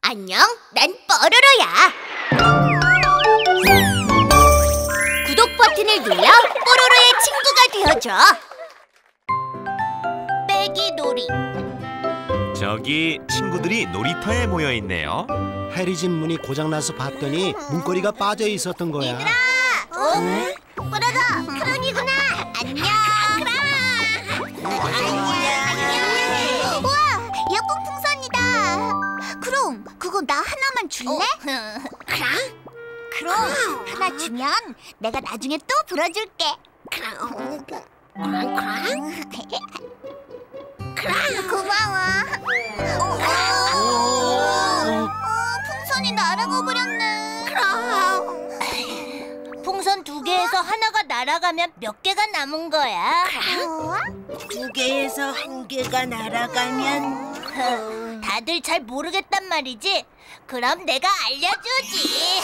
안녕, 난 뽀로로야. 구독 버튼을 눌러 뽀로로의 친구가 되어줘. 빼기 놀이. 저기 친구들이 놀이터에 모여 있네요. 해리집 문이 고장나서 봤더니 문고리가 빠져 있었던 거야. 얘들아! 뽀로로, 크롱이구나. 안녕. 안녕. 우와, 예쁜 풍선이다. 크롱, 그거 나 하나만 줄래? 크롱, 하나 주면 내가 나중에 또 불어줄게. 고마워. 풍선이 날아가 버렸네. 풍선 2개에서 하나가 날아가면 몇 개가 남은 거야? 2개에서 1개가 날아가면 다들 잘 모르겠단 말이지? 그럼 내가 알려주지.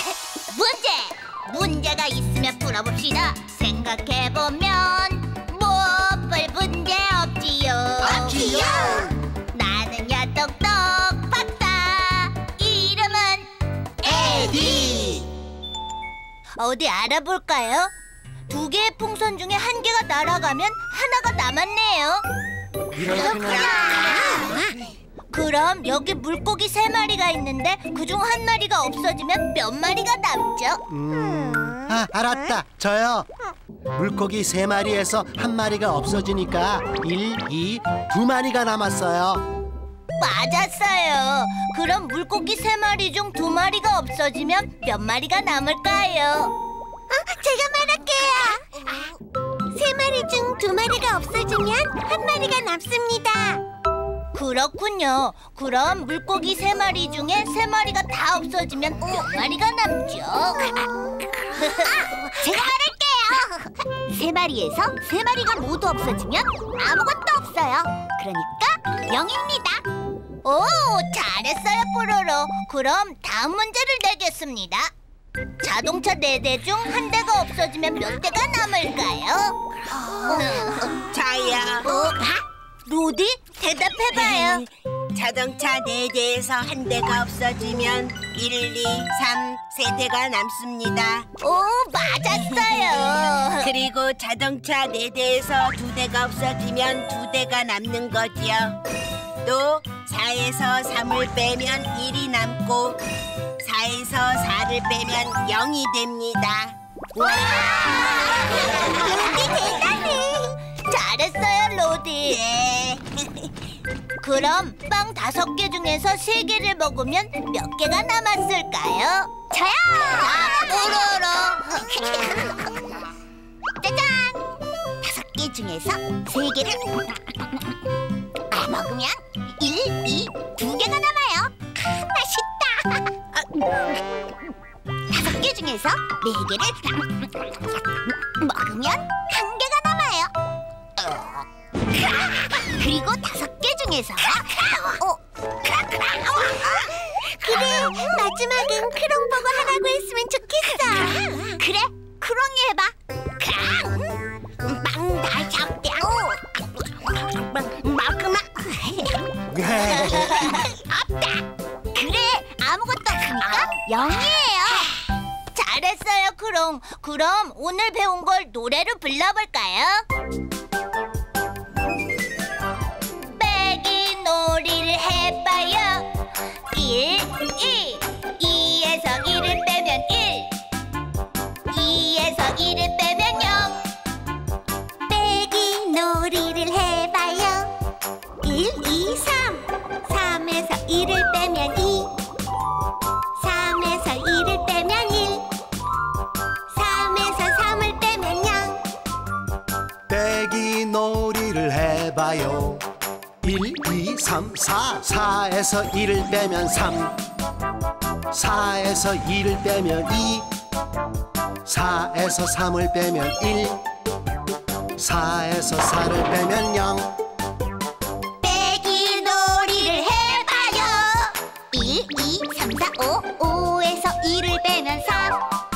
문제가 있으면 풀어봅시다. 생각해보면 별 문제 없지요. 나는야 똑똑 박사. 이름은 에디. 어디 알아볼까요? 2개의 풍선 중에 1개가 날아가면 하나가 남았네요. 그럼 여기 물고기 3마리가 있는데 그중 1마리가 없어지면 몇 마리가 남죠? 알았다. 저요. 물고기 3마리에서 1마리가 없어지니까 1, 2, 2마리가 남았어요. 맞았어요. 그럼 물고기 3마리 중 2마리가 없어지면 몇 마리가 남을까요? 제가 말할게요. 3마리 중 2마리가 없어지면 1마리가 남습니다. 그렇군요. 그럼 물고기 3마리 중에 3마리가 다 없어지면 몇 마리가 남죠? 제가 말할게요. 3마리에서 3마리가 모두 없어지면 아무것도 없어요. 그러니까 0입니다. 오, 잘했어요, 뽀로로. 그럼 다음 문제를 내겠습니다. 자동차 4대 중 1대가 없어지면 몇 대가 남을까요? 자야. 로디? 대답해봐요. 자동차 4대에서 1대가 없어지면 1, 2, 3, 3대가 남습니다. 오, 맞았어요. 그리고 자동차 4대에서 2대가 없어지면 2대가 남는 거지요. 또 4에서 3을 빼면 1이 남고 4에서 4를 빼면 0이 됩니다. 와! 로디 대단해. 잘했어요, 로디. 네. 그럼 빵 5개 중에서 3개를 먹으면 몇 개가 남았을까요? 저요! 뽀로로. 짜잔! 5개 중에서 3개를 먹으면 1, 2, 2개가 남아요. 맛있다. 5개 중에서 4개를 먹으면 1개가 남아요. 그리고 5개 중에서 그래, 마지막엔 크롱 보고 하라고 했으면 좋겠어. 그래, 크롱이 해봐. 빵 5개 먹으면 없다. 그래, 아무것도 없으니까 0이에요. 잘했어요, 크롱. 그럼 오늘 배운 걸 노래로 불러볼까요? 빼기 놀이를 해봐요. 1, 2, 2에서 1을 빼면 1, 2에서 1을 빼면 0. 빼기 놀이를 해봐요. 1, 2, 3, 3에서 1을 빼면 2, 3에서 1을 빼면 1, 3에서 3을 빼면 0. 빼기 놀이를 해봐요. 1, 2, 3, 4 4에서 1을 빼면 3, 4에서 2를 빼면 2, 4에서 3을 빼면 1, 4에서 4를 빼면 0. 빼기 놀이를 해봐요. 1, 2, 3, 4, 5 5에서 2를 빼면 3,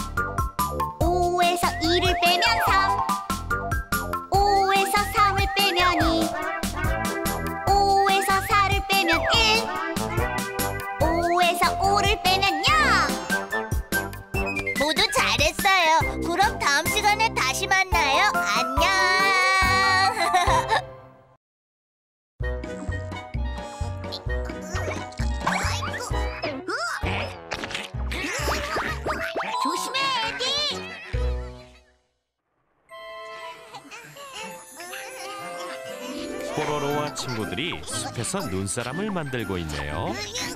5에서 2를 빼면 3, 5에서 3을 빼면 2, 5에서 4를 빼면 1, 5에서 돌을 빼면요. 모두 잘했어요. 그럼 다음 시간에 다시 만나요. 안녕. 조심해, 에디. 뽀로로와 친구들이 숲에서 눈사람을 만들고 있네요.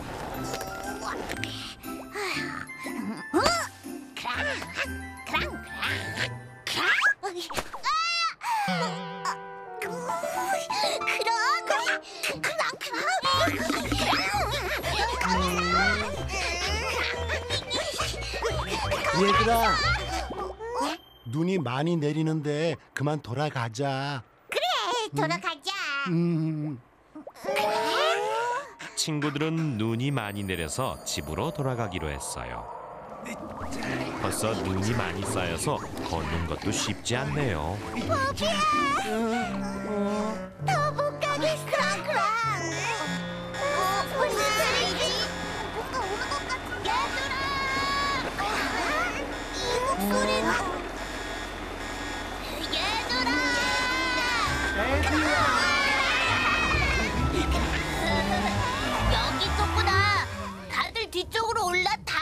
얘들아, 눈이 많이 내리는데 그만 돌아가자. 돌아가자. 친구들은 눈이 많이 내려서 집으로 돌아가기로 했어요. 벌써 눈이 많이 쌓여서 걷는 것도 쉽지 않네요. 더 못 가겠어. 무슨 소리지? 누가 오는 것 같은데? 이 목소리는 여기 있었구나. 다들 뒤쪽으로 올라타.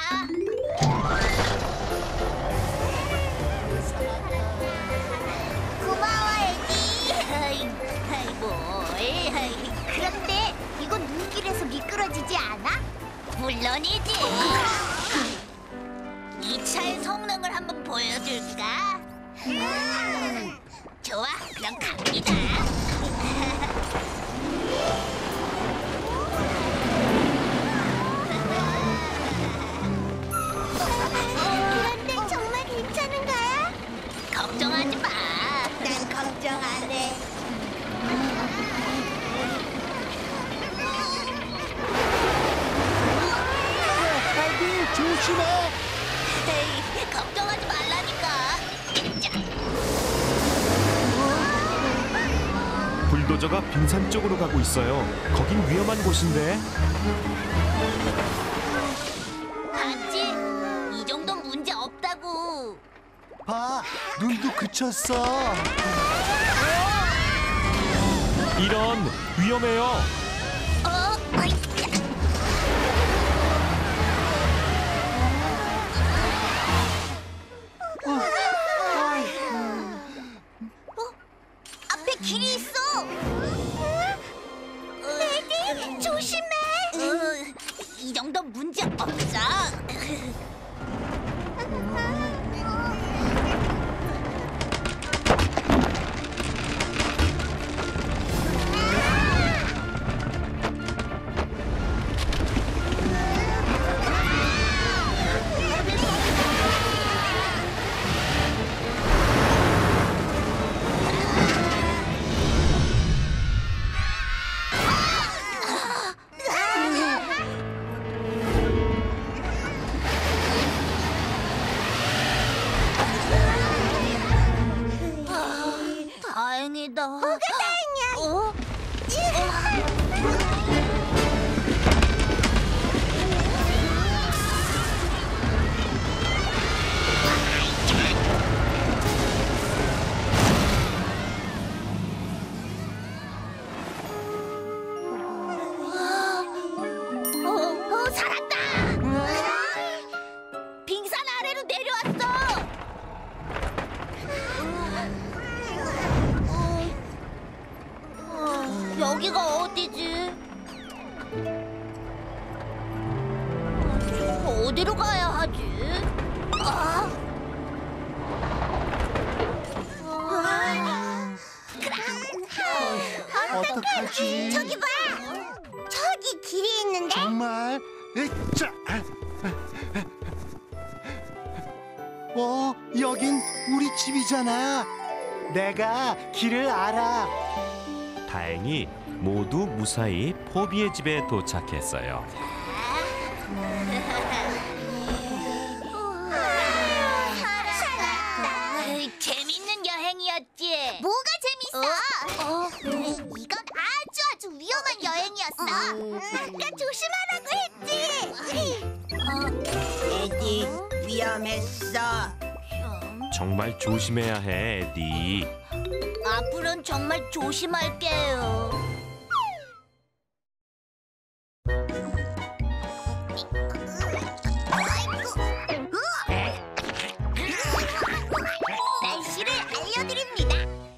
고마워, 에디. 그런데 이건 눈길에서 미끄러지지 않아? 물론이지. 이 차의 성능을 한번 보여줄까? 좋아, 그럼 갑니다. 그런데 정말 괜찮은 거야? 걱정하지 마. 난 걱정 안 해. 에디, 조심해. 에이, 걱정하지 말라니까. 불도저가 빙산 쪽으로 가고 있어요. 거긴 위험한 곳인데. 봤지? 이 정도는 문제 없다고. 봐, 눈도 그쳤어. 이런, 위험해요. 어이. 앞에 길이 있어. 에디, 조심해. 이 정도 문제 없어. 다행이다. 뭐가 다행이야? 살았다. 빙산 아래로 내려왔어. 여기가 어디지? 어디로 가야 하지? 어떡하지? 저기 봐! 저기 길이 있는데? 정말? 으짜. 여긴 우리 집이잖아. 내가 길을 알아. 다행히 모두 무사히 포비의 집에 도착했어요. 살았다. 재밌는 여행이었지? 뭐가 재밌어? 이건 아주 위험한 여행이었어. 아까 조심하라고 했지. 에디, 위험했어. 정말 조심해야 해, 에디. 앞으로는 정말 조심할게요. 날씨를 알려드립니다.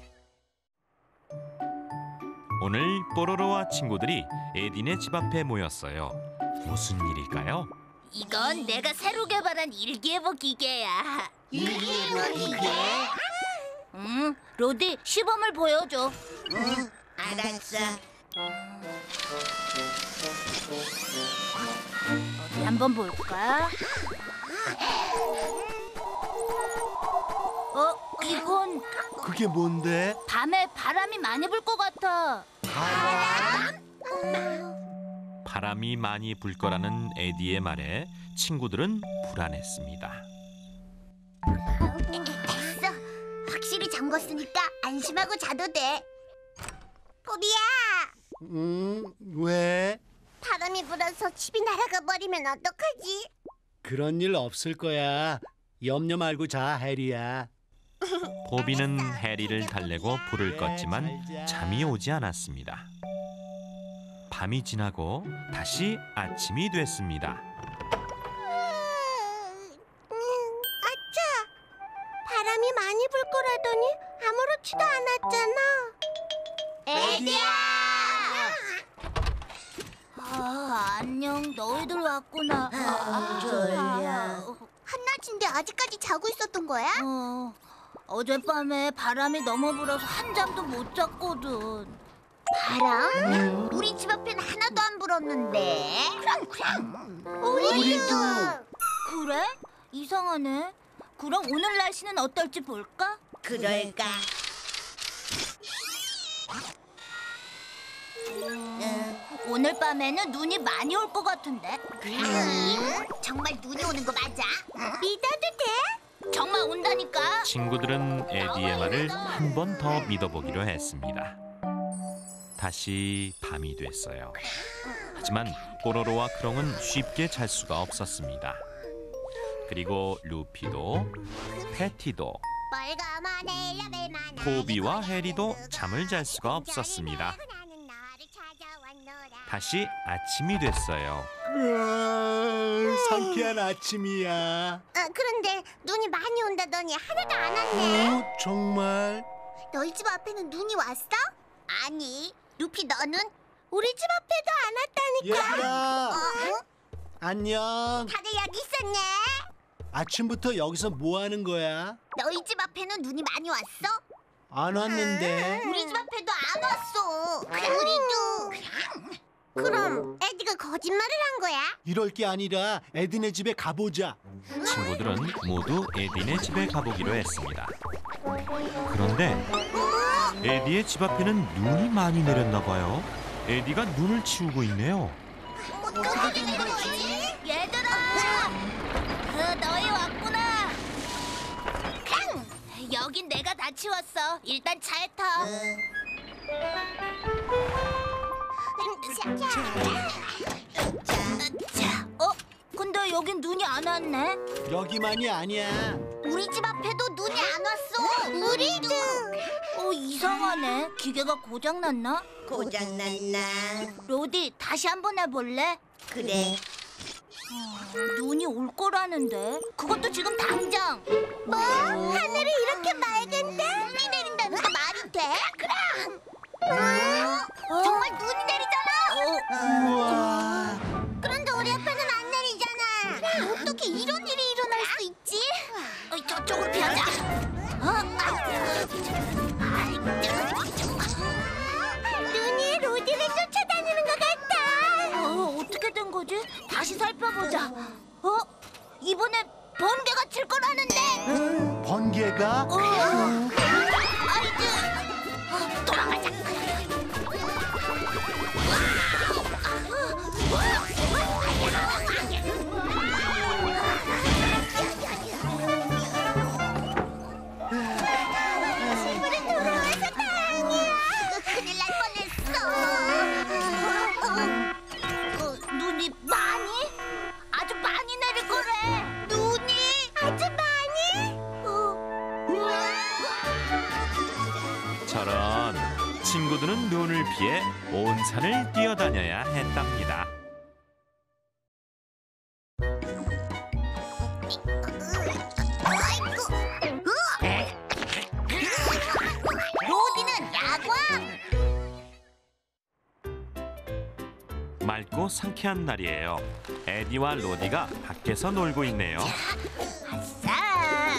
오늘 뽀로로와 친구들이 에디네 집 앞에 모였어요. 무슨 일일까요? 이건 내가 새로 개발한 일기예보 기계야. 일기예보 기계? 로디, 시범을 보여줘. 알았어. 어디 한번 볼까? 이건 그게 뭔데? 밤에 바람이 많이 불 것 같아. 바람이 많이 불 거라는 에디의 말에 친구들은 불안했습니다. 됐어. 확실히 잠궜으니까 안심하고 자도 돼. 포비야, 왜? 바람이 불어서 집이 날아가 버리면 어떡하지? 그런 일 없을 거야. 염려 말고 자, 해리야. 포비는 해리를 달래고 불을 껐지만 잠이 오지 않았습니다. 밤이 지나고 다시 아침이 됐습니다. 아차! 바람이 많이 불 거라더니 아무렇지도 않았잖아. 에디야! 안녕, 너희들 왔구나. 졸려. 한낮인데 아직까지 자고 있었던 거야? 어젯밤에 바람이 너무 불어서 한 잠도 못 잤거든. 바람? 우리 집 앞엔 하나도 안 불었는데. 우리도. 그래? 이상하네. 그럼 오늘 날씨는 어떨지 볼까? 그럴까? 오늘 밤에는 눈이 많이 올 것 같은데. 정말 눈이 오는 거 맞아? 믿어도 돼? 정말 온다니까. 친구들은 에디의 말을 한 번 더 믿어보기로 했습니다. 다시 밤이 됐어요. 하지만 뽀로로와 크롱은 쉽게 잘 수가 없었습니다. 그리고 루피도, 패티도, 포비와 해리도 잠을 잘 수가 없었습니다. 다시 아침이 됐어요. 상쾌한 아침이야. 그런데 눈이 많이 온다더니 하나도 안 왔네. 정말? 너희 집 앞에는 눈이 왔어? 아니, 루피 너는? 우리 집 앞에도 안 왔다니까. 얘들아, 안녕. 다들 여기 있었네. 아침부터 여기서 뭐 하는 거야? 너희 집 앞에는 눈이 많이 왔어? 안 왔는데. 우리 집 앞에도 안 왔어. 우리도. 그럼 에디가 거짓말을 한 거야? 이럴 게 아니라 에디네 집에 가보자. 친구들은 모두 에디네 집에 가보기로 했습니다. 그런데 에디의 집 앞에는 눈이 많이 내렸나 봐요. 에디가 눈을 치우고 있네요. 어떻게 된 거지? 얘들아! 너희 왔구나. 여긴 내가 다 치웠어. 일단 차에 타. 근데 여긴 눈이 안 왔네. 여기만이 아니야. 우리 집 앞에도 눈이 안 왔어. 우리도. 이상하네. 기계가 고장났나? 고장났나? 로디, 다시 한번 해볼래? 그래. 눈이 올 거라는데. 그것도 지금 당장. 뭐? 하늘이 이렇게 맑은데? 눈이 내린다는 게 말이 돼? 그럼. 정말 눈이 내리잖아. 우와. 그런데 우리 앞에는 안 내리잖아. 어떻게 이런 일이 일어날 수 있지? 저쪽으로 피하자. 눈이 로디를 쫓아다니는 것 같아. 어떻게 된 거지? 다시 살펴보자. 이번에 번개가 칠 거라는데. 번개가? 아이고. 돌아가자. 집으로 돌아와서 다행이야. 큰일 날 뻔했어. 눈이 많이? 아주 많이 내릴 것 친구들은 눈을 피해 온 산을 뛰어다녀야 했답니다. 로디는 야광! 맑고 상쾌한 날이에요. 에디와 로디가 밖에서 놀고 있네요. 아싸!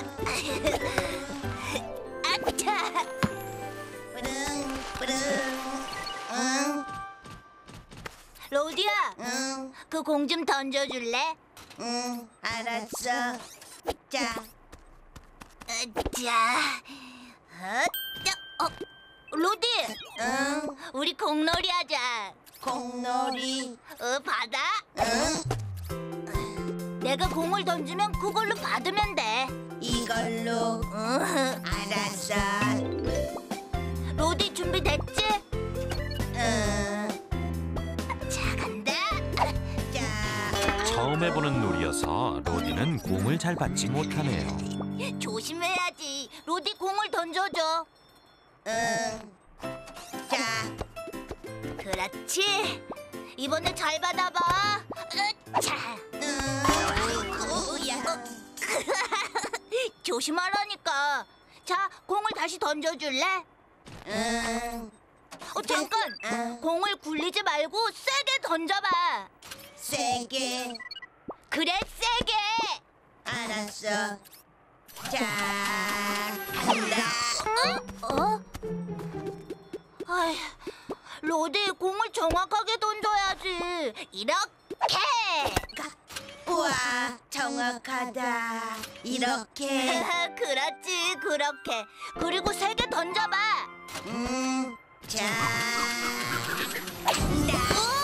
아차! 뿌릉 뿌릉. 응, 로디야, 응, 그 공 좀 던져줄래? 응. 알았어. 자, 자, 로디, 응. 우리 공놀이 하자. 공놀이. 받아. 응. 내가 공을 던지면 그걸로 받으면 돼. 이걸로. 알았어. 로디 준비됐지? 응. 자, 간다. 자, 처음 해보는 놀이여서 로디는 공을 잘 받지 못하네요. 조심해야지. 로디 공을 던져줘. 응. 자, 그렇지. 이번에 잘 받아봐. 자, 우야. 조심하라니까. 자, 공을 다시 던져줄래? 응. 잠깐. 공을 굴리지 말고 세게 던져봐. 세게. 그래, 세게. 알았어. 자, 간다. 아휴, 로디 공을 정확하게 던져야지. 이렇게. 우와, 정확하다. 이렇게. 그렇지, 그렇게. 그리고 세게 던져봐. 자, 간다.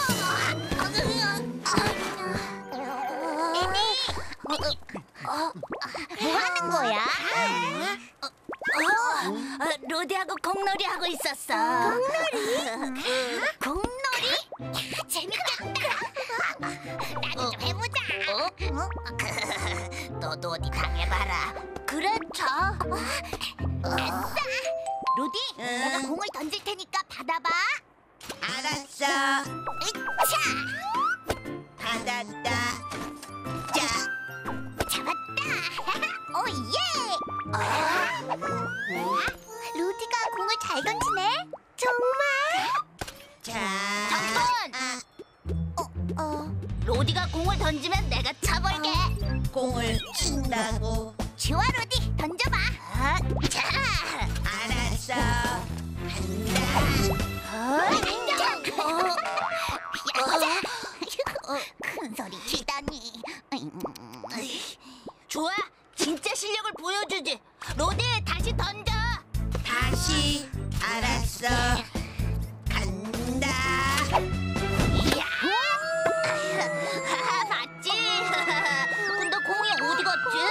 뭐 하는 거야? 로디하고 공놀이 하고 있었어. 공놀이? 공놀이? 재밌겠다. 나도 좀 해보자. 너도 어디 당해봐라. 그래, 자. 아싸! 로디, 내가 공을 던질 테니까 받아봐. 알았어. 으차! 받았다. 자, 잡았다. 오, 예! 로디가 공을 잘 던지네. 정말? 자. 잠깐! 로디가 공을 던지면 내가 쳐볼게. 공을 친다고. 좋아, 로디, 던져봐. 자! 알았어. 간다. 큰 소리 치다니. 좋아, 진짜 실력을 보여주지. 로디, 다시 던져. 다시. 알았어. 간다. 이야! 봤지? 근데 공이 어디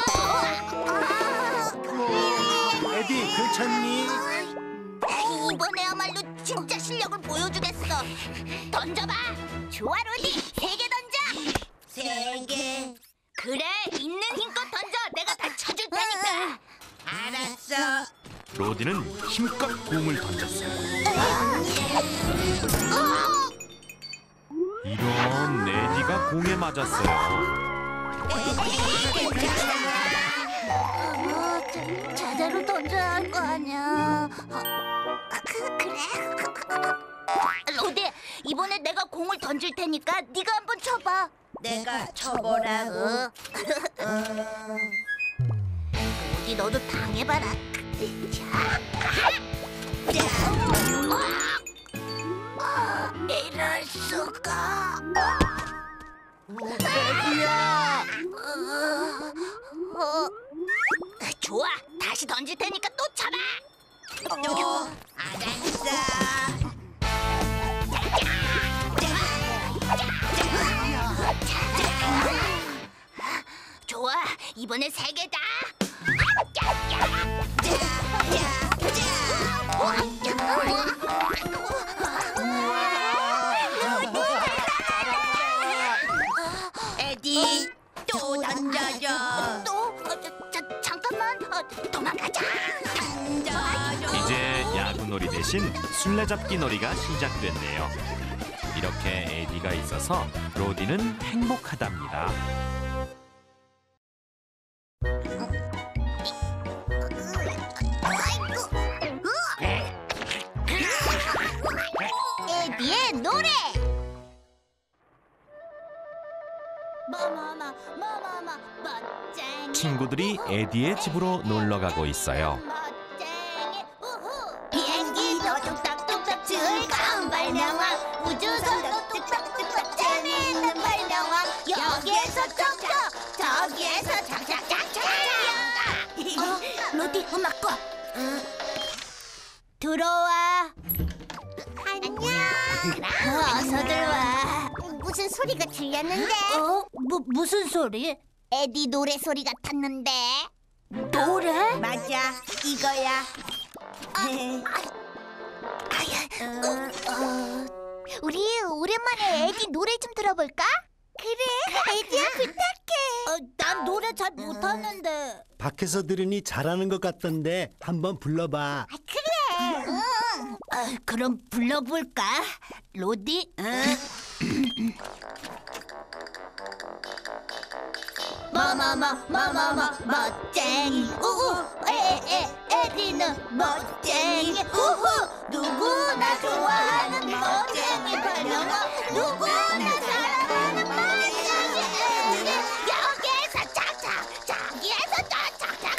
갔지? 에디 그쳤니? 이번에야말로 진짜 실력을 보여주겠어. 던져봐. 좋아, 로디. 세게 던져. 세게. 그래, 있는 힘껏 던져. 내가 다 쳐줄 테니까. 알았어. 로디는 힘껏 공을 던졌어요. 이런, 에디가 공에 맞았어요. 제대로 던져야 할 거 아니야. 그래. 로디, 이번에 내가 공을 던질 테니까 네가 한번 쳐봐. 내가 쳐보라고. 로디, 너도 당해봐라. 이럴 수가. 에디야! 좋아, 다시 던질 테니까 또 쳐봐. 알았어. 좋아, 이번에 세 개다. 에디, 또 던져줘. 또? 잠깐만. 도망가자. 던져줘. 이제 야구 낭만놀이 대신 술래잡기 놀이가 시작됐네요. 이렇게 에디가 있어서 로디는 행복하답니다. 에디의 노래. 마마마 멋쟁이. 친구들이 에디의 집으로 놀러 가고 있어요. 멋쟁이 우후. 비행기도 뚝딱뚝딱 즐거운 발명왕. 우주선도 뚝딱뚝딱 재미있는 발명왕. 여기에서 쩍쩍 저기에서 착착착착. 로디 음악 꺼. 들어와. 안녕. 어서 들어와. 무슨 소리가 들렸는데? 무슨 소리? 에디 노래 소리 같았는데. 노래? 맞아, 이거야. 우리 오랜만에 에디 노래 좀 들어볼까? 그래, 에디야 부탁해. 난 노래 잘 못하는데. 밖에서 들으니 잘하는 것 같던데 한번 불러봐. 그래. 그럼 불러볼까? 로디? 마마마 멋쟁이 우후 에디는 멋쟁이 우후 누구나 좋아하는 멋쟁이 발명왕 누구나 사랑하는 멋쟁이 에디 여기에서 착착 저기에서 착착착착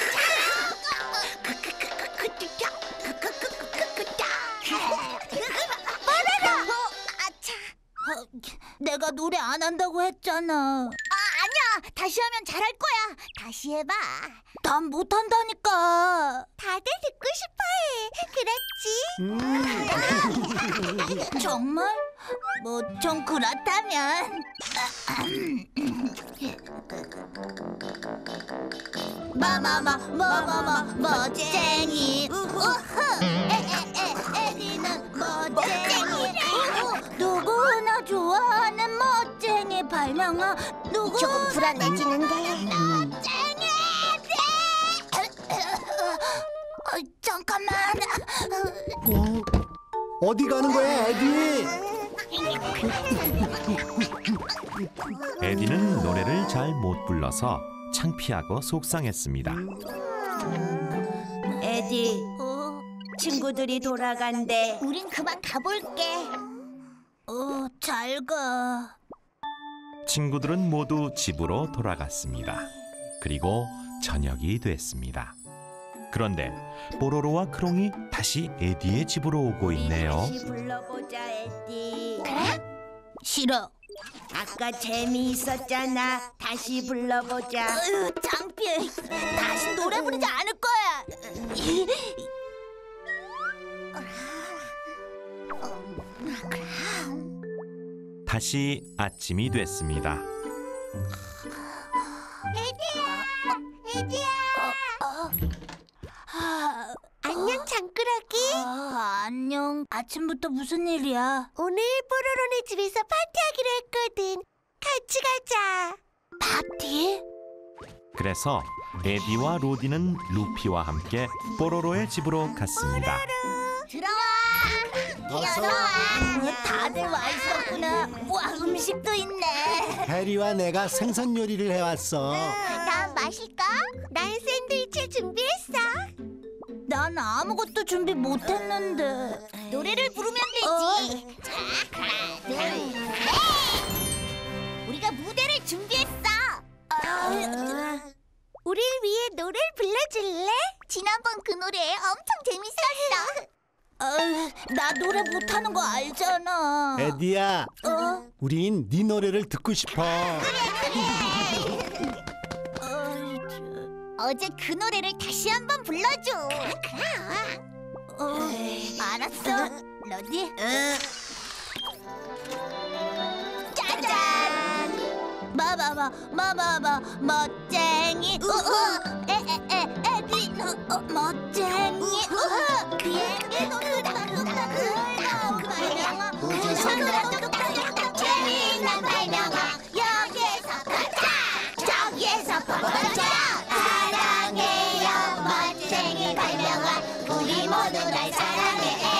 말해라. 아차. 내가 노래 안 한다고 했잖아. 아니야. 다시 하면 잘할 거야. 다시 해봐. 난 못한다니까. 다들 듣고 싶어해. 그랬지? 정말? 뭐 좀 그렇다면. 마마마 멋쟁이 우후 에디는 멋쟁이 우후 누구나 좋아하는 멋쟁이 발명왕 누구 조금 불안해지는데 멋쟁이 에디 잠깐만 어디 가는 거야, 에디? 에디는 노래를 잘 못 불러서 창피하고 속상했습니다. 에디, 친구들이 돌아간대. 우린 그만 가볼게. 잘 가. 친구들은 모두 집으로 돌아갔습니다. 그리고 저녁이 됐습니다. 그런데 뽀로로와 크롱이 다시 에디의 집으로 오고 있네요. 다시 불러보자, 에디. 그래? 싫어. 아까 재미있었잖아. 다시 불러보자. 창피해. 다시 노래 부르지 않을 거야. 다시 아침이 됐습니다. 에디야. 안녕 장꾸러기. 안녕. 아침부터 무슨 일이야? 오늘 뽀로로네 집에서 파티하기로 했거든. 같이 가자. 파티? 그래서 에디와 로디는 루피와 함께 뽀로로의 집으로 갔습니다. 들어와. 다들 와 있었구나. 와 음식도 있네. 해리와 내가 생선 요리를 해왔어. 난 마실까? 난 샌드위치 준비했어. 난 아무것도 준비 못했는데. 노래를 부르면 되지. 자, 하나, 둘, 셋. 우리가 무대를 준비했어. 우릴 위해 노래를 불러줄래? 지난번 그 노래 엄청 재밌었어. 나 노래 못하는 거 알잖아. 에디야, 우린 네 노래를 듣고 싶어. 어제 그 노래를 다시 한번 불러줘. 알았어. 로디. 짜잔. 마마마 멋쟁이 우후 에디 멋쟁이 우후 비행기도 뚝딱뚝딱 즐거운 발명왕 우주선도 뚝딱뚝딱 재미있는 발명왕 여기에서 가자 저기에서 뻗어져 사랑해요 멋쟁이 발명왕 우리 모두 날 사랑해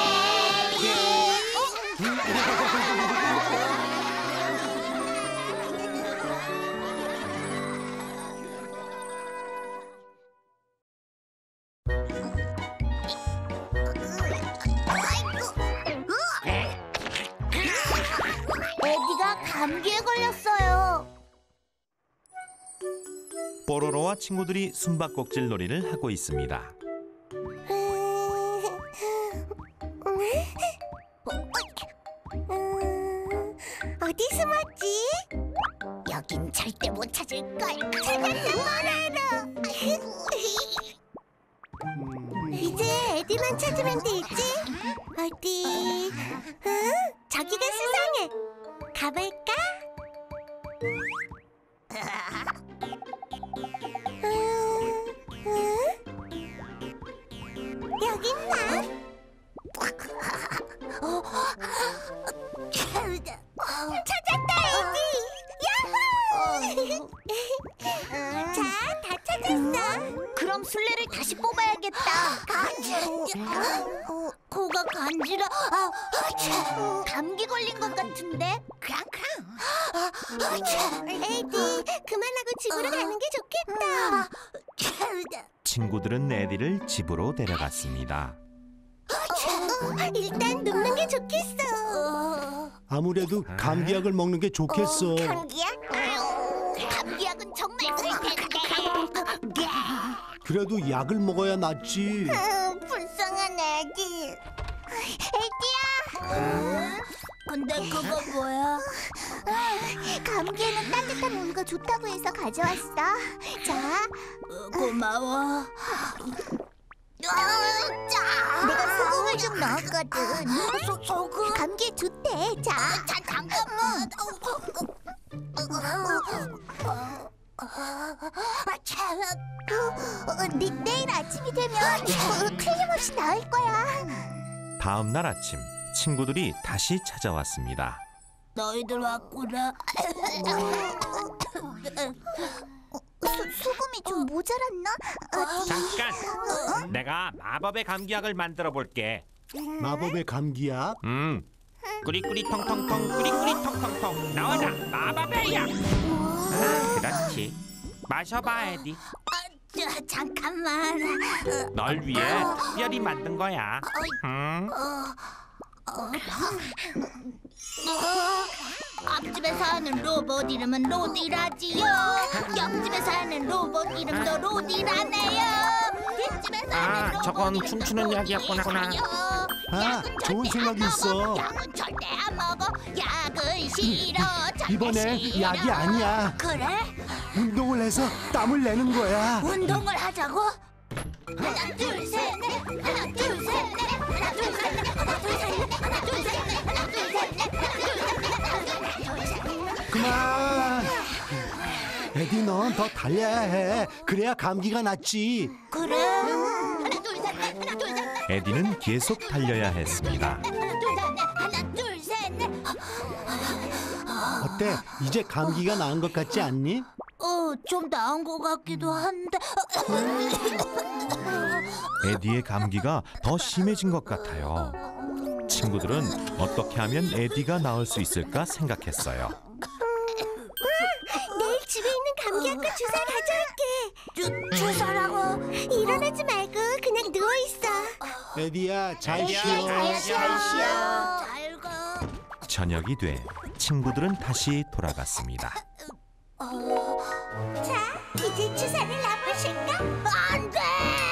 뽀로로와 친구들이 숨바꼭질 놀이를 하고 있습니다. 어디 숨었지? 여긴 절대 못 찾을걸. 찾았다, 뽀로로. 이제 에디만 찾으면 되지? 어디? 저기가 수상해. 가볼까? 여기 있나? 찾았다, 에디! 야호! 자, 다 찾았어. 그럼 술래를 다시 뽑아야겠다. 코가 간지러. 감기 걸린 것 같은데? 에디, 그만하고 집으로 가는 게 좋겠다. 친구들은 에디를 집으로 데려갔습니다. 일단 눕는 게 좋겠어. 아무래도 감기약을 먹는 게 좋겠어. 감기약? 감기약은 정말 쓸 텐데. 그래도 약을 먹어야 낫지. 불쌍한 애기. 애기야. 근데 그거 뭐야? 감기에는 따뜻한 우유가 좋다고 해서 가져왔어. 자, 고마워. 내가 소금을 좀 넣었거든. 소금? 감기에 좋대. 자, 잠깐만. 내일 아침이 되면 틀림없이 나을 거야. 다음 날 아침 친구들이 다시 찾아왔습니다. 너희들 왔구나. 소금이 좀 모자랐나? 잠깐! 내가 마법의 감기약을 만들어 볼게. 마법의 감기약? 꾸리꾸리 텅텅텅 꾸리꾸리 텅텅텅 나와라 마법의 약. 그렇지. 마셔봐 에디. 잠깐만. 널 위해 특별히 만든 거야. 앞집에 사는 로봇 이름은 로디라지요. 옆집에 사는 로봇 이름도 로디라네요. 뒷집에 사는 로봇 저건 이름도 춤추는 약이었구나. 로디라네요. 약은 좋은 절대 생각이 안 있어. 먹어. 약은 절대 안 먹어. 약은 싫어. 절대 이번엔 싫어. 약이 아니야. 그래? 운동을 해서 땀을 내는 거야. 운동을 하자고? 하나 둘 셋 넷. 하나 둘 셋 넷. 하나 둘 셋 넷. 하나 둘 셋 넷. 하나 둘 셋 넷. 하나 둘 셋 넷. 하나 둘 셋 넷. 그만. 에디, 넌 더 달려야 해. 그래야 감기가 낫지. 그래? 하나 둘 셋 넷. 하나 둘 셋 넷. 에디는 계속 달려야 했습니다. 하나 둘 셋 넷. 하나 둘 셋 넷. 어때? 이제 감기가 나은 것 같지 않니? 좀 나은 것 같기도 한데. 에디의 감기가 더 심해진 것 같아요. 친구들은 어떻게 하면 에디가 나을 수 있을까 생각했어요. 내일 집에 있는 감기약과 주사 가져올게. 주사라고? 일어나지 말고 그냥 누워 있어. 에디야, 잘 쉬어. 잘 쉬어. 잘 가. 저녁이 돼 친구들은 다시 돌아갔습니다. 자, 이제 주사를 놔보실까? 안 돼!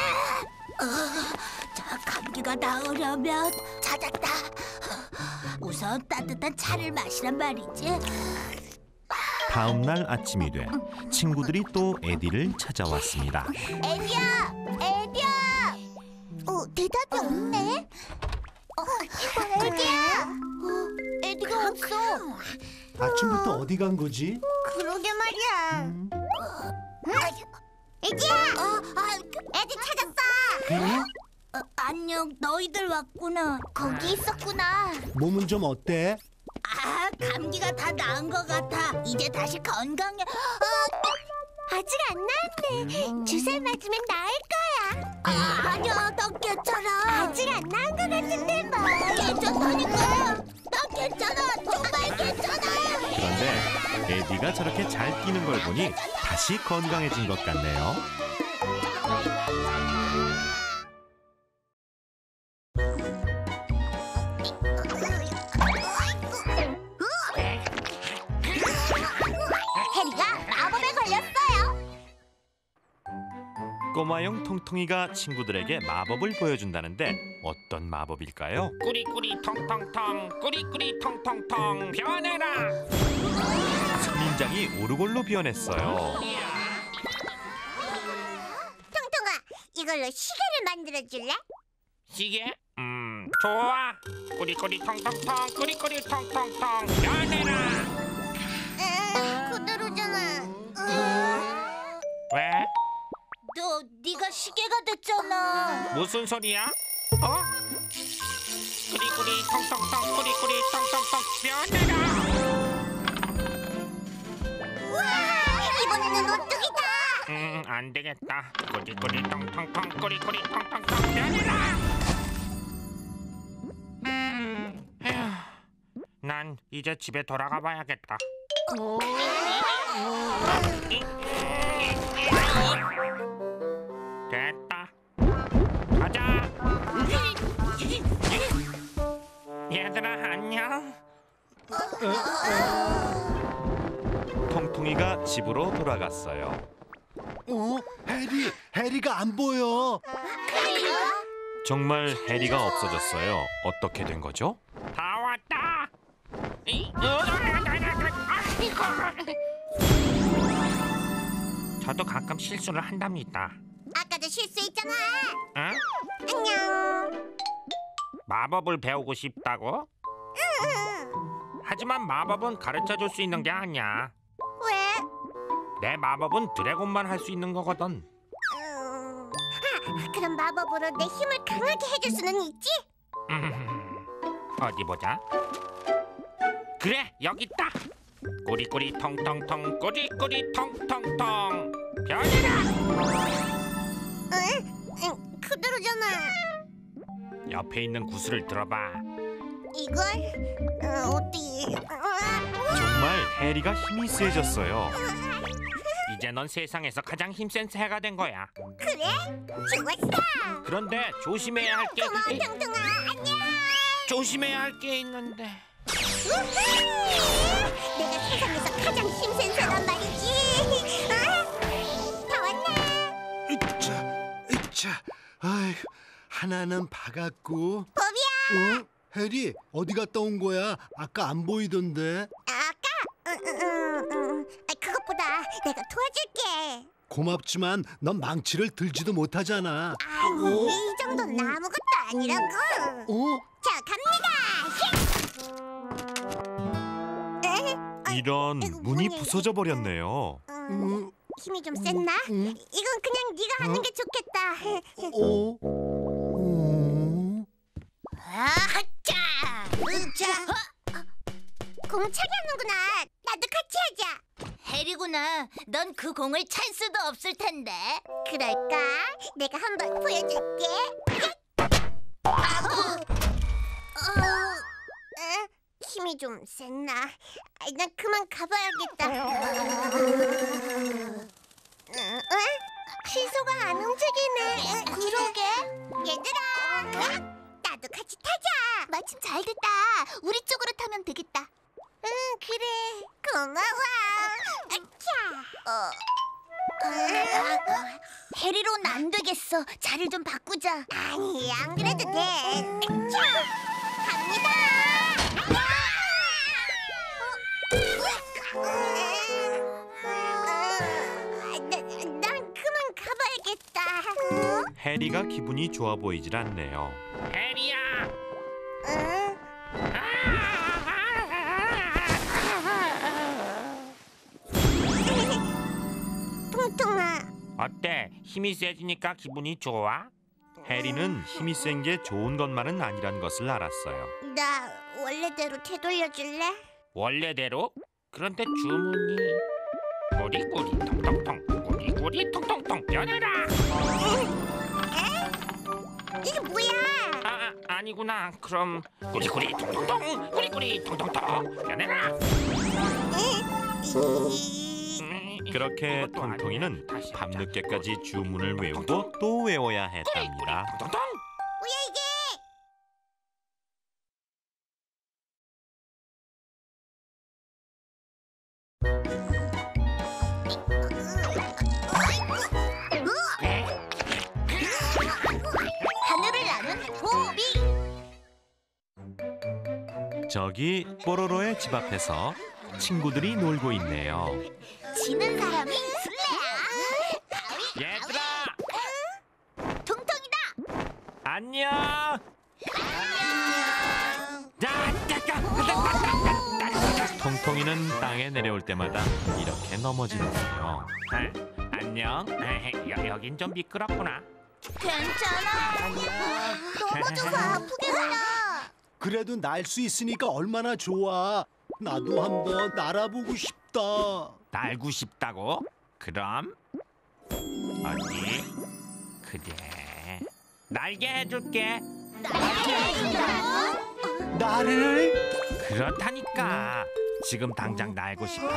자, 감기가 나으려면 찾았다. 우선 따뜻한 차를 마시란 말이지. 다음 날 아침이 돼 친구들이 또 에디를 찾아왔습니다. 에디야! 에디야! 대답이 없네. 에디야! 에디가 없어. 아침부터 어디 간 거지? 그러게 말이야. 에디야! 에디 찾았어. 응? 안녕, 너희들 왔구나. 거기 있었구나. 몸은 좀 어때? 감기가 다 나은 것 같아. 이제 다시 건강해. 아직 안 나았네. 주사 맞으면 나을 거야. 아니야, 너 괜찮아. 아직 안 나은 것 같은데 뭐. 괜찮다니까. 나 괜찮아. 정말 괜찮아. 그런데 에디가 저렇게 잘 뛰는 걸 보니 다시 건강해진 것 같네요. 해리가 마법에 걸렸어요. 꼬마용 통통이가 친구들에게 마법을 보여준다는데 어떤 마법일까요? 꾸리꾸리 텅텅텅 꾸리꾸리 텅텅텅 변해라. 선인장이 오르골로 변했어요. 통통아, 이걸로 시계를 만들어줄래? 시계? 좋아. 꾸리꾸리 텅텅텅 꾸리꾸리 텅텅텅 변해라. 그대로잖아. 왜? 네가 시계가 됐잖아. 무슨 소리야? 어? 꾸리꾸리 텅텅텅 꾸리꾸리 텅텅텅 변해라. 우와, 이번에는 오뚜기다. 안 되겠다. 꾸리꾸리 텅텅텅 꾸리꾸리 텅텅텅 변해라. 에휴, 난 이제 집에 돌아가 봐야겠다. 됐다. 가자. 얘들아 안녕. 통통이가 집으로 돌아갔어요. 해리가 안 보여. 정말 해리가 없어졌어요. 어떻게 된 거죠? 다 왔다. 저도 가끔 실수를 한답니다. 아까도 실수했잖아. 응? 안녕. 마법을 배우고 싶다고? 하지만 마법은 가르쳐줄 수 있는 게 아니야. 왜? 내 마법은 드래곤만 할 수 있는 거거든. 그럼 마법으로 내 힘을 강하게 해줄 수는 있지? 어디 보자. 그래, 여기 있다. 꾸리꾸리 텅텅텅 꾸리꾸리 텅텅텅 변해라. 응, 그대로잖아. 옆에 있는 구슬을 들어봐. 이걸 어디? 정말 해리가 힘이 세졌어요. 이제 넌 세상에서 가장 힘센 새가 된 거야. 그래? 좋았어. 그런데 조심해야 할 게 고마워, 통통아. 안녕. 조심해야 할 게 있는데. 내가 세상에서 가장 힘센 새란 말이지. 다 왔나? 으차. 아이, 하나는 박았고. 법이야. 해리, 어디 갔다 온 거야? 아까 안 보이던데. 아까? 그것보다 내가 도와줄게. 고맙지만 넌 망치를 들지도 못하잖아. 아니, 이 정도는 아무것도 아니라고. 자, 갑니다. 이런 아이고, 문이 뭐냐, 부서져 버렸네요. 힘이 좀 셌나? 이건 그냥 네가 하는 게 좋겠다. 아차! 공차게 하는구나. 나도 같이 하자. 해리구나. 넌 그 공을 찰 수도 없을 텐데. 그럴까? 내가 한번 보여줄게. 힘이 좀 셌나? 난 그만 가봐야겠다. 시소가 안 움직이네. 그러게. 얘들아, 나도 같이 타자. 마침 잘 됐다. 우리 쪽으로 타면 되겠다. 응, 그래. 고마워. 아차. 해리로는 안 되겠어. 자리를 좀 바꾸자. 아니, 안 그래도 돼. 아차. 갑니다. 난 그만 가봐야겠다. 해리가 기분이 좋아 보이질 않네요. 해리야. 통통아. 어때? 힘이 세지니까 기분이 좋아? 해리는 힘이 센 게 좋은 것만은 아니란 것을 알았어요. 나 원래대로 되돌려줄래? 원래대로? 그런데 주문이 꾸리꾸리 텅텅텅 꾸리꾸리 텅텅텅 변해라. 이게 뭐야? 아니구나. 그럼 꾸리꾸리 텅텅텅 꾸리꾸리 텅텅텅 변해라. 그렇게 이것도 아니네. 통통이는 다시 하자. 밤늦게까지 주문을 외우고 또 외워야 했답니다. 텅텅텅. 뭐야 이게? 저기 뽀로로의 집 앞에서 친구들이 놀고 있네요. 지는 사람이 술래야. 얘들아, 통통이다. 안녕. 통통이는 땅에 내려올 때마다 이렇게 넘어지는데요. 안녕. 여긴 좀 미끄럽구나. 괜찮아. 넘어져서 아프겠다. 그래도 날 수 있으니까 얼마나 좋아. 나도 한번 날아보고 싶다. 날고 싶다고? 그럼 어디? 그래, 날게 해줄게. 나를? 그렇다니까. 지금 당장 날고 싶어?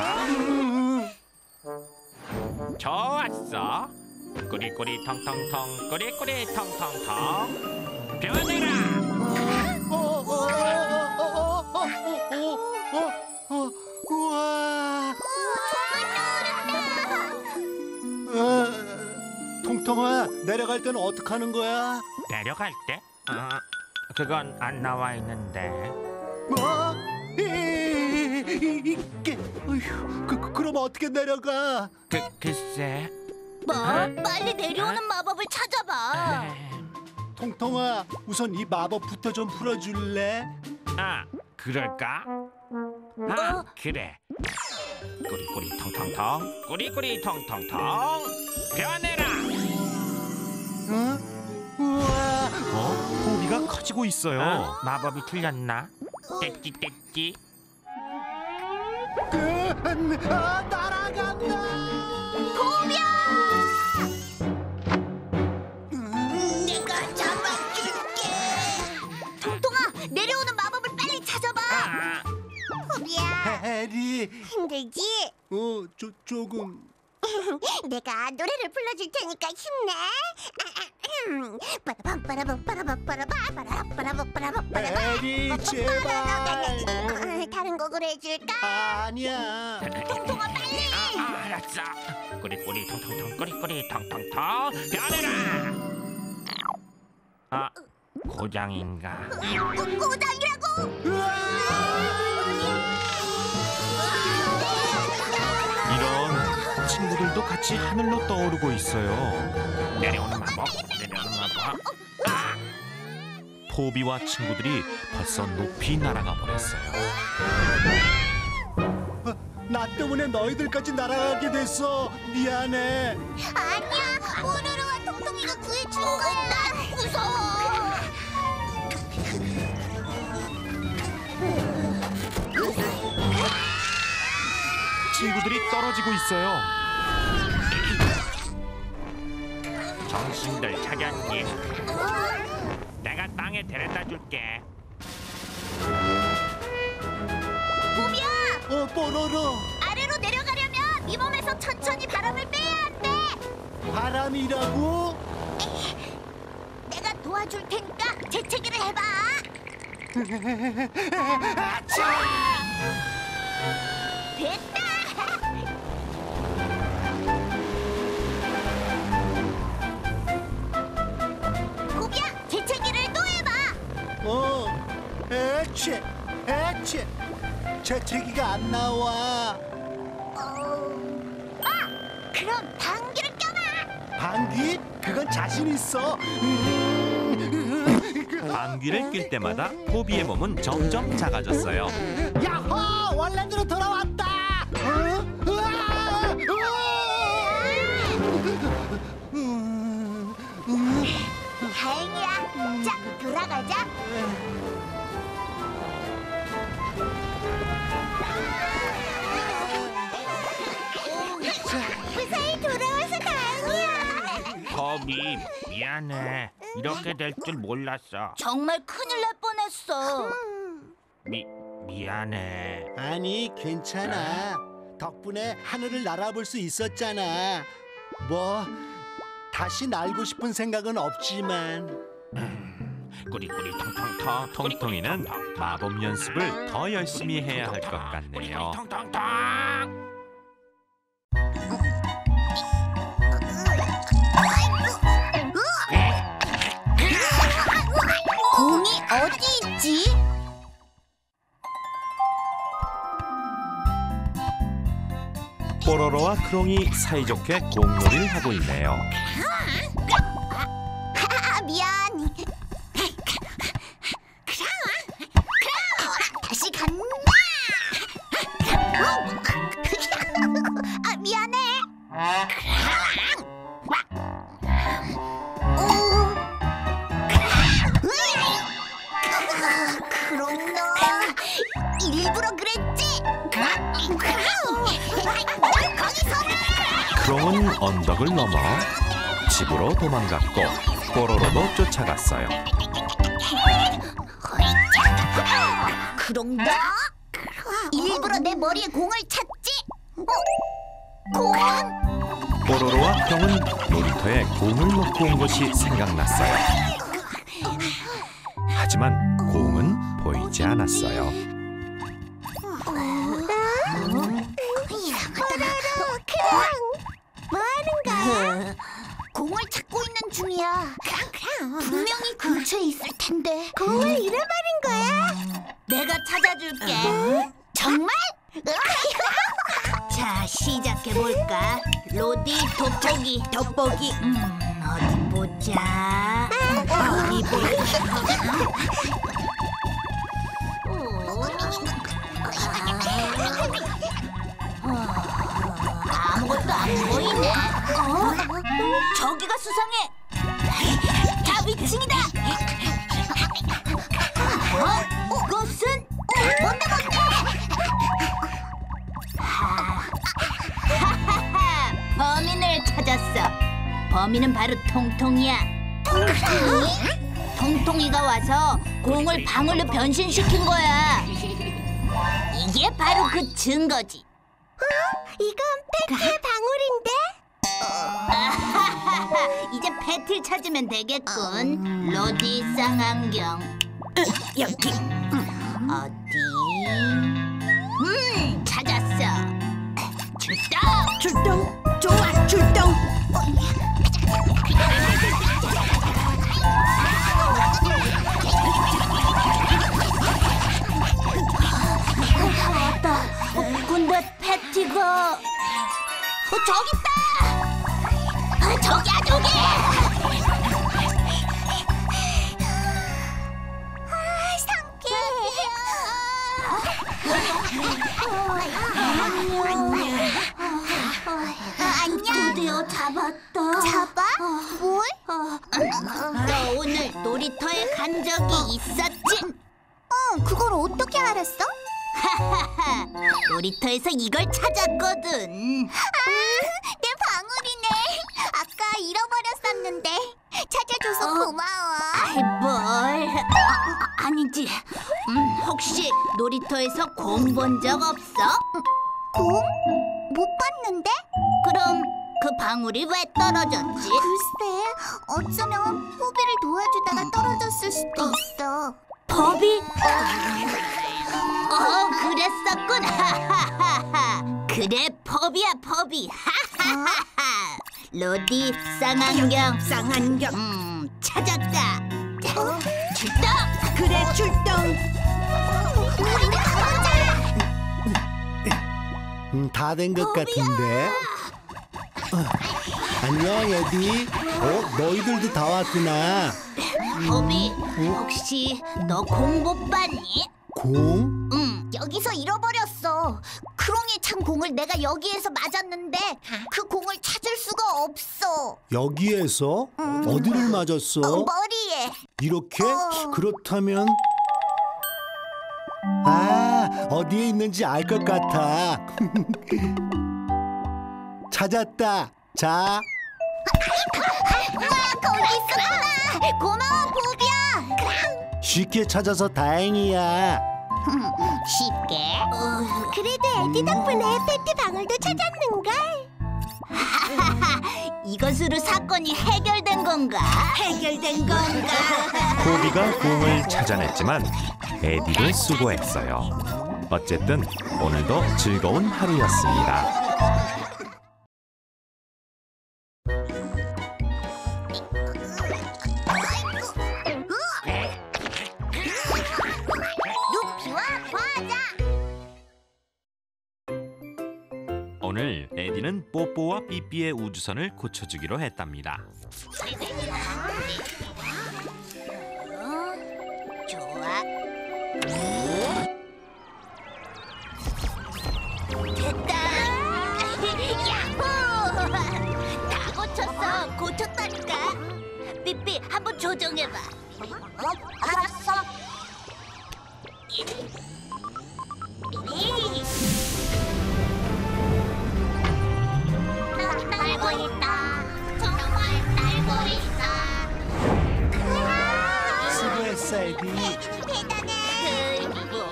좋았어. 꾸리꾸리 텅텅텅, 꾸리꾸리 텅텅텅. 변해라. 우와. 통통아, 내려갈 때는 어떻게 하는 거야? 내려갈 때? 그건 안 나와 있는데. 뭐? 이게 그럼 어떻게 내려가? 글쎄. 뭐? 빨리 내려오는 마법을 찾아봐. 통통아, 우선 이 마법부터 좀 풀어줄래? 그럴까? 그래. 꾸리꾸리 텅텅텅, 꾸리꾸리 텅텅텅. 변해라. 우와. 포비가 커지고 있어요. 마법이 틀렸나? 떼찌 떼찌. 날아간다. 내가 잡아줄게. 통통아, 내려오는 마법을 빨리 찾아봐. 호비야, 해리. 힘들지? 조금. 내가 노래를 불러줄 테니까 힘내. 해리, 제발. 다른 곡으로 해줄까? 아니야. 통통아, 빨리. 알았어. 꾸리꾸리 텅텅텅, 꾸리꾸리 텅텅텅. 변해라. 고장인가? 고장이라고. 이런 친구들도 같이 하늘로 떠오르고 있어요. 내려오는 마법, 내려오는 마법. 포비와 친구들이 벌써 높이 날아가 버렸어요. 나 때문에 너희들까지 날아가게 됐어. 미안해. 아니야, 뽀로로와 통통이가 구해준 거야. 무서워. 친구들이 떨어지고 있어요. 정신들 차렸니? 내가 땅에 데려다 줄게. 보비야, 뽀로로. 아래로 내려가려면 네 몸에서 천천히 바람을 빼야 한대. 바람이라고? 내가 도와줄 테니까 재채기를 해봐. 됐다. 보비야, 재채기를 또 해봐. 애취. 재채기가 안 나와. 그럼 방귀를 껴봐. 방귀? 그건 자신 있어. 방귀를 낄 때마다 포비의 몸은 점점 작아졌어요. 야호! 원래대로 돌아왔다. 다행이야. 자, 돌아가자. 무사히 돌아와서 다행이야. 포비, 미안해. 이렇게 될 줄 몰랐어. 정말 큰일 날 뻔했어. 미안해. 아니, 괜찮아. 덕분에 하늘을 날아볼 수 있었잖아. 뭐 다시 날고 싶은 생각은 없지만. 꾸리꾸리 텅텅텅. 통통이는 마법 연습을 더 열심히 해야 할 것 같네요. 텅텅텅. 공이 어디 있지? 뽀로로와 크롱이 사이좋게 공놀이를 하고 있네요. 미안. 다시 간다. 미안해. 그럼 너 일부러 그랬지? 크롱은 언덕을 넘어 집으로 도망갔고 뽀로로도 쫓아갔어요. 그럼 너 일부러 내 머리에 공을 찼지? 공? 뽀로로와 크롱은 놀이터에 공을 놓고 온 것이 생각났어요. 하지만 공은 보이지 않았어요. 뭐 하는 거야? 공을 찾고 있는 중이야. 분명히 근처에 있을 텐데. 공을 잃어버린 거야? 내가 찾아줄게. 정말? 자, 시작해볼까? 로디 돋보기. 돋보기. 어디 보자. 어디 아무것도 안 보이네. 저기가 수상해. 다비칭이다. 그것은 뭔데? 범인을 찾았어. 범인은 바로 통통이야. 통통이? 통통이가 와서 공을 방울로 변신시킨 거야. 이게 바로 그 증거지. 이건 패티의 방울인데? 이제 패티를 찾으면 되겠군. 로디 쌍안경. 여기. 어디? 찾았어. 출동! 출동. 좋아, 출동. 맞다. 근데 패티가 저기 있다. 저기야 저기. 안녕. 드디어 잡았다. 잡아? 뭘? 너 오늘 놀이터에 간 적이 있었지? 그걸 어떻게 알았어? 하하하, 놀이터에서 이걸 찾았거든. 내 방울이네. 아까 잃어버렸었는데 찾아줘서 고마워. 아이 뭘? 아니지. 혹시 놀이터에서 공 본 적 없어? 공? 못 봤는데? 그럼 그 방울이 왜 떨어졌지? 글쎄, 어쩌면 포비를 도와주다가 떨어졌을 수도 있어. 포비? 그랬었군. 하하하하. 그래, 포비야, 포비. 하하하하. 로디 쌍안경. 쌍안경. 찾았다. 출동. 그래, 출동. 다 된 것 같은데. 안녕 에디. 너희들도 다 왔구나. 포비, 혹시 너 공 못 봤니? 공? 여기서 잃어버렸어. 크롱이 찬 공을 내가 여기에서 맞았는데 그 공을 찾을 수가 없어. 여기에서? 어디를 맞았어? 머리에. 이렇게? 그렇다면 어디에 있는지 알 것 같아. 찾았다. 자, 거기 있었구나. 고마워, 포비야. 쉽게 찾아서 다행이야. 쉽게? 그래도 에디 덕분에 패티 방울도 찾았는걸. 이것으로 사건이 해결된 건가? 해결된 건가? 포비가 공을 찾아냈지만 에디도 수고했어요. 어쨌든 오늘도 즐거운 하루였습니다. 오늘 에디는 에디는 뽀뽀와 삐삐의 우주선을 고쳐주기로 했답니다. 좋아. 됐다. 야호! 다 고쳤어. 고쳤다니까. 삐삐, 한번 조정해봐. 알았어. 날고 있다. 정말 날고 있어. 수고했어, 에디. 대단해.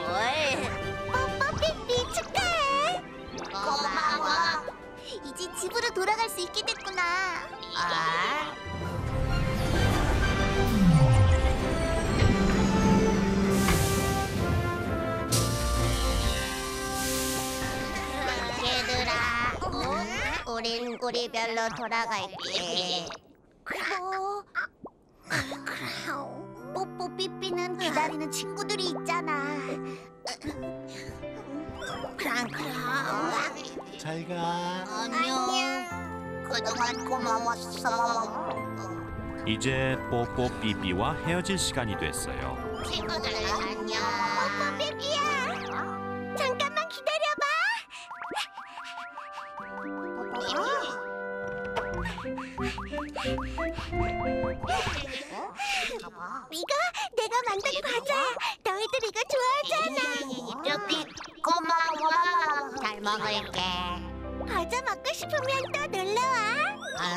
뭘? 삐삐 축하해. 고마워. 이제 집으로 돌아갈 수 있게 됐구나. 아. 얘들아, 우린 우리별로 돌아갈게. 뽀뽀 삐삐는 기다리는 친구들이 있잖아. 잘 가. 안녕. 그동안 고마웠어. 이제 뽀뽀 삐삐와 헤어질 시간이 됐어요. 친구들 안녕. 뽀뽀 삐삐야. 잠깐만 기다려봐. 이거 내가 만든 과자야. 너희들 이거 좋아하잖아. 삐삐 고마워. 잘 먹을게. 과자 먹고 싶으면 또 놀러와.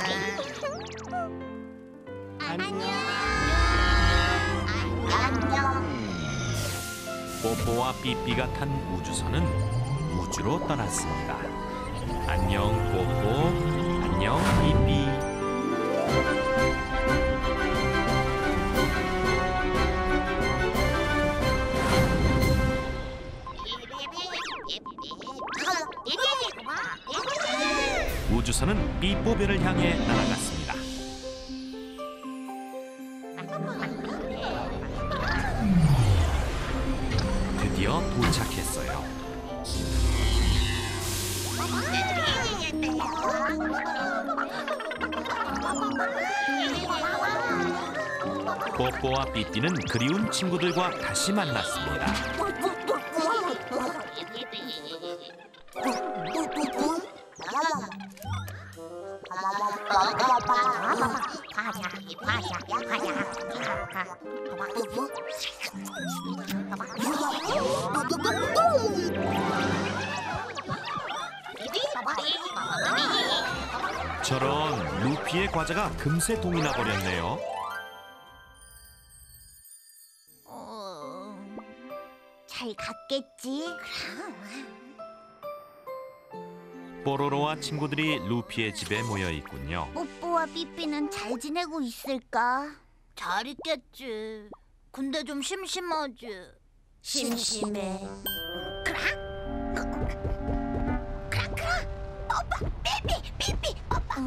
안녕. 안녕. 뽀뽀와 삐삐가 탄 우주선은 우주로 떠났습니다. 안녕 뽀뽀, 안녕 삐삐. 우주선은 삐뽀별을 향해 날아갔습니다. 드디어 도착했어요. 뽀뽀와 삐삐는 그리운 친구들과 다시 만났습니다. 저런, 루피의 과자가 금세 동이 나버렸네요. 잘 갔겠지? 뽀로로와 친구들이 루피의 집에 모여 있군요. 뽀뽀와 삐삐는 잘 지내고 있을까? 잘 있겠지. 근데 좀 심심하지. 심심해. 뽀뽀, 삐삐, 삐삐, 뽀뽀.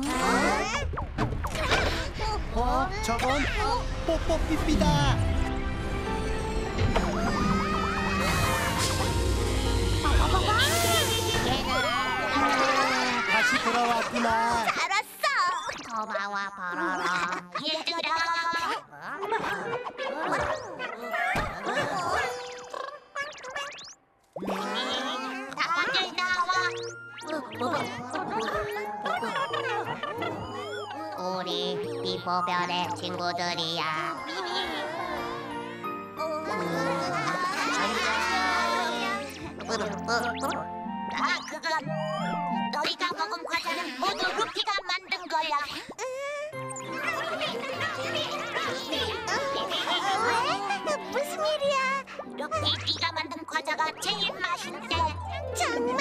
저건 뽀뽀 삐삐다. 다시 돌아왔구나. 알았어. 고마워, 뽀로로. 얘들아. 다들 나와. 우리 삐뽀별의 친구들이야. 그건 너희가 먹은 과자는 모두 루피가 만든 거야. 왜? 무슨 일이야? 루피 네가 만든 과자가 제일 맛있대. 정말?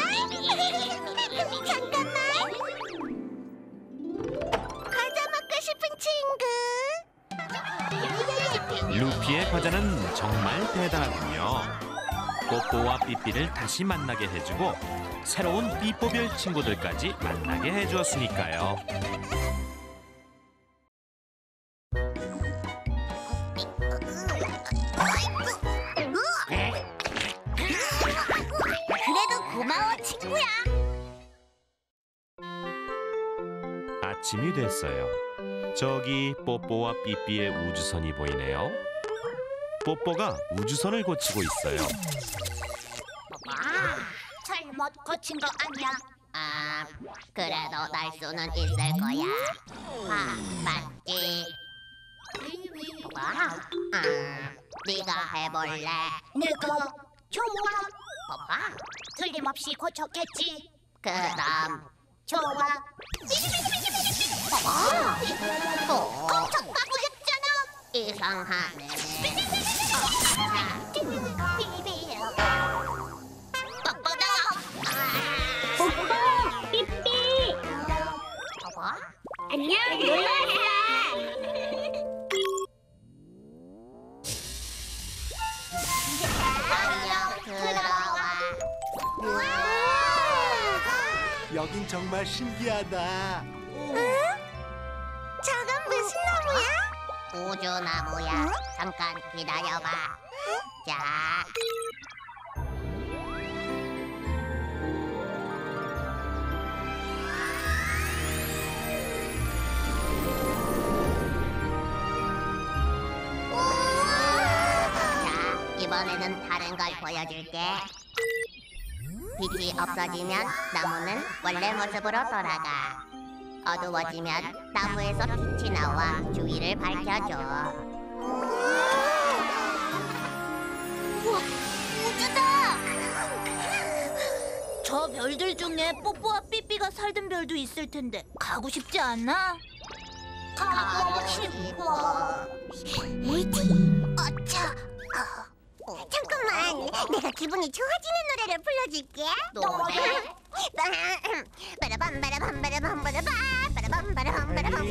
잠깐만. 과자 먹고 싶은 친구. 루피의 과자는 정말 대단하군요. 뽀뽀와 삐삐를 다시 만나게 해주고 새로운 삐뽀별 친구들까지 만나게 해주었으니까요. 그래도 고마워 친구야. 아침이 됐어요. 저기 뽀뽀와 삐삐의 우주선이 보이네요. 뽀뽀가 우주선을 고치고 있어요. 잘못 고친 거 아니야? 아, 그래도 날 수는 있을 거야. 아, 맞지? 네가 해볼래? 내가 좋아. 봐봐, 틀림없이 고쳤겠지. 그럼 좋아. 봐봐, 꼭 바꾸겠잖아. 이상하네. 뽀뽀다. 뽀뽀, 삐삐. 봐봐. 안녕, 놀라라. 안녕, 들어와. 여긴 정말 신기하다. 저건 무슨 나무야? 우주나무야. 잠깐 기다려봐. 자. 자, 이번에는 다른 걸 보여줄게. 빛이 없어지면 나무는 원래 모습으로 돌아가. 어두워지면 나무에서 빛이 나와 주위를 밝혀줘. 우와, 우주다! 저 별들 중에 뽀뽀와 삐삐가 살던 별도 있을 텐데 가고 싶지 않아? 가고 싶어. 어차. 잠깐만, 내가 기분이 좋아지는 노래를 불러줄게. 노래? 빠라밤바라밤바라밤바라밤 빠라밤바라밤바라밤.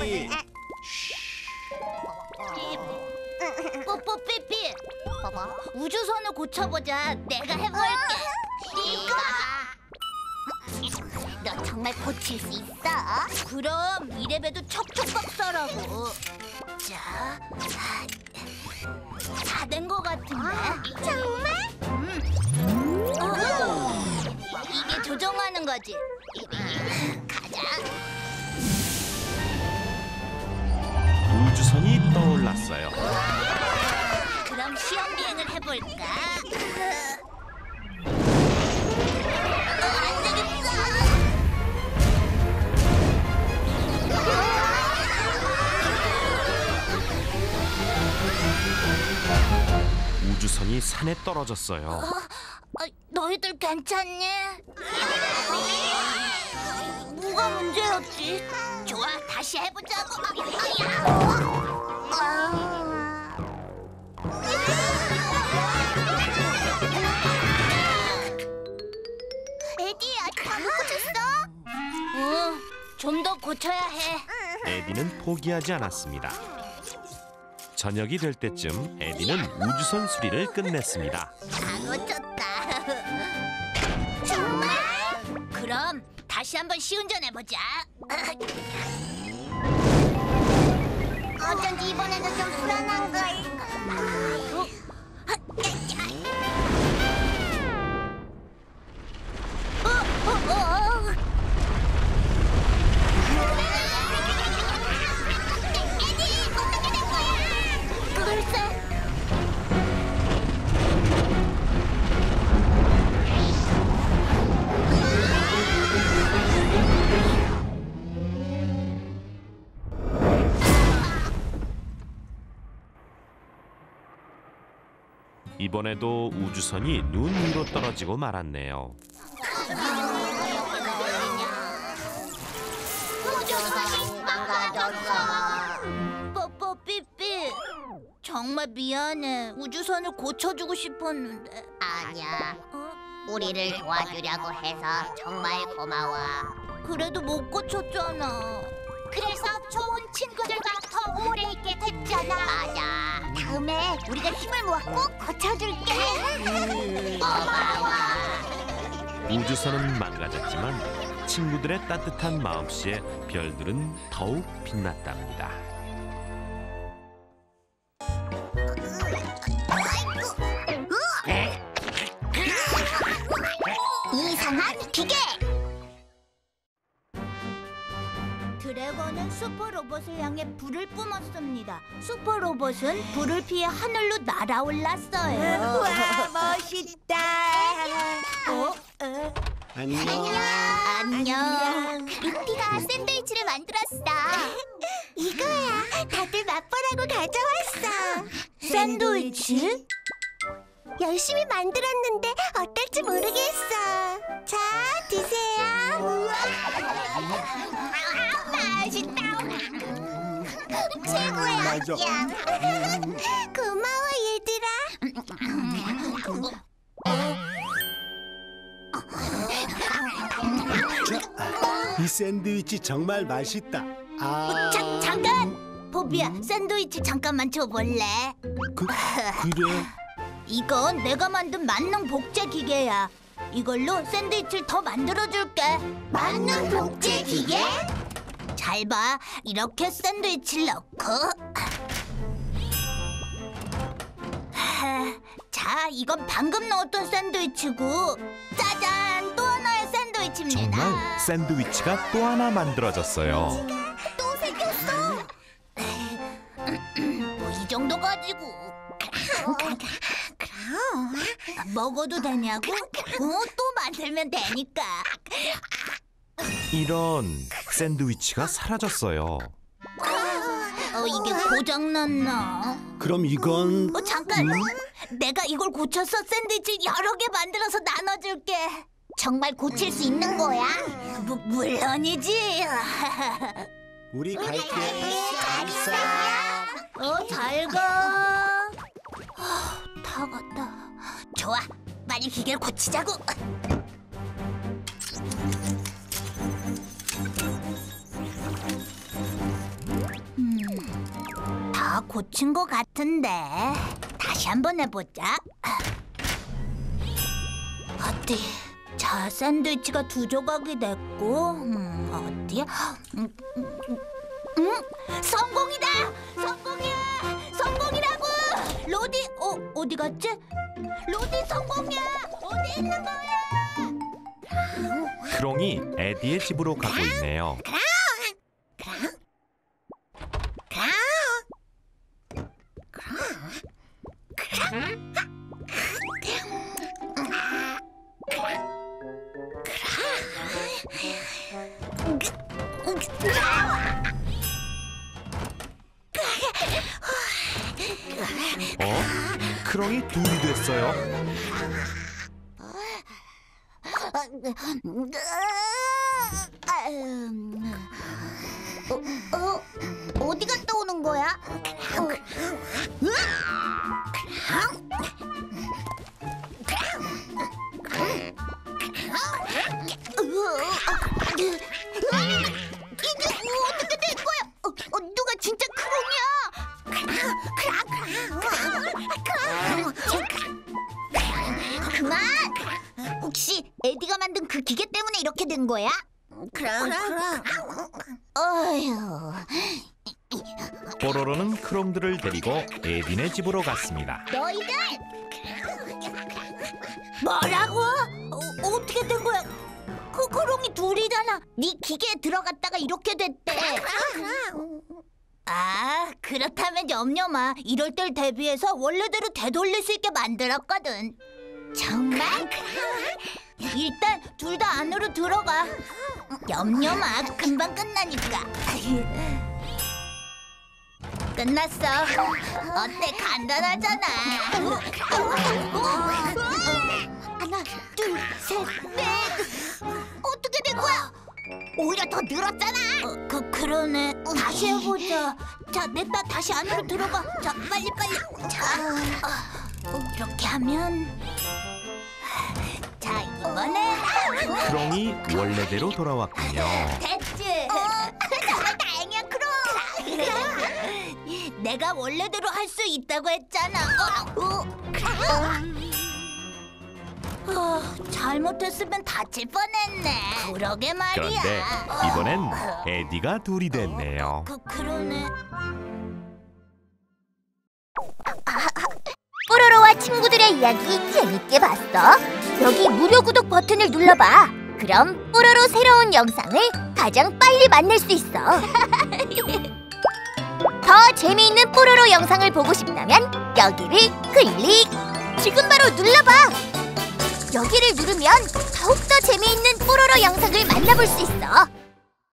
뽀뽀 삐삐. 봐봐, 우주선을 고쳐보자. 내가 해볼게. 너 정말 고칠 수 있어? 그럼 이래봬도 척척 박사라고. 자, 다 된 거 같은데. 정말? 이게 조정하는 거지. 가자. 우주선이 떠올랐어요. 그럼 시험 비행을 해볼까? 안 되겠어. 우주선이 산에 떨어졌어요. 너희들 괜찮니? 뭐가 문제였지? 좋아, 다시 해보자고. 에디야, 다 못 고쳤어? 좀 더 고쳐야 해. 에디는 포기하지 않았습니다. 저녁이 될 때쯤 에디는 우주선 수리를 끝냈습니다. 다 고쳤다. 정말? 그럼 다시 한번 시운전해보자. 어쩐지 이번에는 좀 불안한걸. 에디, 어떻게 된 거야? 글쎄. 이번에도 우주선이 눈 위로 떨어지고 말았네요. 우주선이 망가졌어. 뽀뽀 삐삐, 정말 미안해. 우주선을 고쳐주고 싶었는데. 아니야. 우리를 도와주려고 해서 정말 고마워. 그래도 못 고쳤잖아. 그래서 좋은 친구들과 더 오래 있게 됐잖아. 맞아. 다음에 우리가 힘을 모아 꼭 고쳐줄게. 고마워. 우주선은 망가졌지만 친구들의 따뜻한 마음씨에 별들은 더욱 빛났답니다. 이상한 기계. 드래곤은 슈퍼로봇을 향해 불을 뿜었습니다. 슈퍼로봇은 불을 피해 하늘로 날아올랐어요. 와, 멋있다. 안녕. 루피가 샌드위치를 만들었어. 이거야. 다들 맛보라고 가져왔어. 샌드위치? 열심히 만들었는데 어떨지 모르겠어. 자, 드세요. 맛있다. 최고야. 고마워, 얘들아. 이 샌드위치 정말 맛있다. 잠깐! 보비야, 샌드위치 잠깐만 줘볼래? 그래? 이건 내가 만든 만능 복제 기계야. 이걸로 샌드위치를 더 만들어줄게. 만능 복제 기계? 잘 봐. 이렇게 샌드위치를 넣고. 자, 이건 방금 넣었던 샌드위치고. 짜잔! 또 하나의 샌드위치입니다. 정말 샌드위치가 또 하나 만들어졌어요. 또 생겼어. 뭐 이 정도 가지고. 먹어도 되냐고? 또 만들면 되니까. 이런 샌드위치가 사라졌어요. 이게 고장났나? 그럼 이건 잠깐. 내가 이걸 고쳐서 샌드위치 여러 개 만들어서 나눠줄게. 정말 고칠 수 있는 거야? 물론이지. 우리 갈게. 잘 가. 다 갔다. 좋아, 빨리 기계를 고치자고. 다 고친 것 같은데 다시 한번 해보자. 어디? 자, 샌드위치가 2조각이 됐고, 어디야? 성공이다! 성공이야! 성공이라고! 로디, 어디 갔지? 로디 성공이야! 어디 있는 거야? 크롱이 에디의 집으로 가고 있네요. 크롱이 둘이 됐어요. 어디 갔다 오는 거야? 이게 어떻게 된 거야? 누가 진짜 크롱이야? 그만! 혹시 에디가 만든 그 기계 때문에 이렇게 된 거야? 어휴. 뽀로로는 크롱들을 데리고 에디네 집으로 갔습니다. 너희들! 뭐라고? 어떻게 된 거야? 그 크롱이 둘이잖아. 네 기계에 들어갔다가 이렇게 됐대. 아, 그렇다면 염려 마. 이럴 때를 대비해서 원래대로 되돌릴 수 있게 만들었거든. 정말? 일단 둘 다 안으로 들어가. 염려 마. 금방 끝나니까. 끝났어. 어때? 간단하잖아. 하나, 둘, 셋, 넷. 어떻게 된 거야? 오히려 더 늘었잖아. 그러네. 다시 해보자. 자, 냈다. 다시 안으로 들어가. 자, 빨리. 자, 이렇게 하면. 자, 이번엔 크롱이 원래대로 돌아왔군요. 됐지. 정말 다행이야, 크롱. 내가 원래대로 할 수 있다고 했잖아. 잘못했으면 다칠 뻔했네. 그러게 말이야. 그런데 이번엔 에디가 둘이 됐네요. 그러네. 뽀로로와 친구들의 이야기 재밌게 봤어? 여기 무료 구독 버튼을 눌러봐. 그럼 뽀로로 새로운 영상을 가장 빨리 만날 수 있어. 더 재미있는 뽀로로 영상을 보고 싶다면 여기를 클릭! 지금 바로 눌러봐! 여기를 누르면 더욱더 재미있는 뽀로로 영상을 만나볼 수 있어.